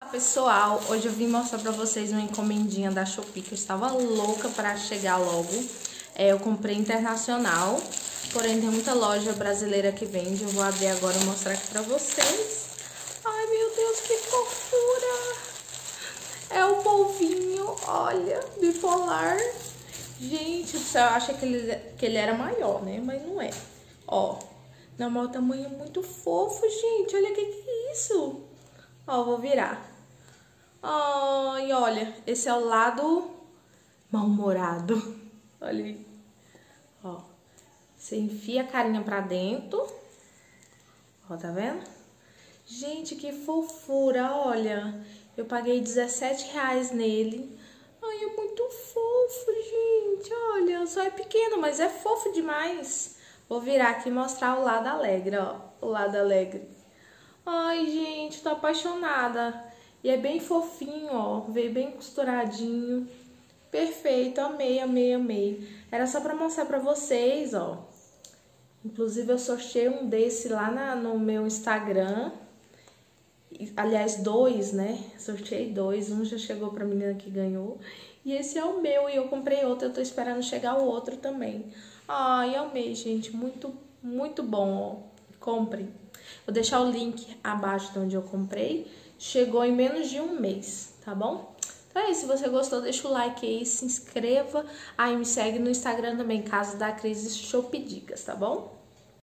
Pessoal, hoje eu vim mostrar pra vocês uma encomendinha da Shopee que eu estava louca pra chegar logo. Eu comprei internacional, porém tem muita loja brasileira que vende. Eu vou abrir agora e mostrar aqui pra vocês. Ai, meu Deus, que fofura! É o polvinho, olha, bipolar. Gente do céu, eu achei que ele era maior, né? Mas não é. Ó, não, mas o tamanho é muito fofo, gente. Olha o que é isso. Ó, vou virar. Ai, olha, esse é o lado mal-humorado. Olha aí. Ó, você enfia a carinha pra dentro. Ó, tá vendo? Gente, que fofura, olha. Eu paguei R$17 nele. Ai, é muito fofo, gente. Olha, só é pequeno, mas é fofo demais. Vou virar aqui e mostrar o lado alegre, ó. O lado alegre. Ai, gente, tô apaixonada. E é bem fofinho, ó. Veio bem costuradinho. Perfeito, amei, amei, amei. Era só pra mostrar pra vocês, ó. Inclusive, eu sorteei um desse lá no meu Instagram. Aliás, dois, né? Sorteei dois. Um já chegou pra menina que ganhou. E esse é o meu. E eu comprei outro. Eu tô esperando chegar o outro também. Ai, amei, gente. Muito, muito bom, ó. Comprem. Vou deixar o link abaixo de onde eu comprei. Chegou em menos de um mês, tá bom? Então é isso. Se você gostou, deixa o like aí, se inscreva. Aí me segue no Instagram também, Casa da Cris Shopee Dicas, tá bom?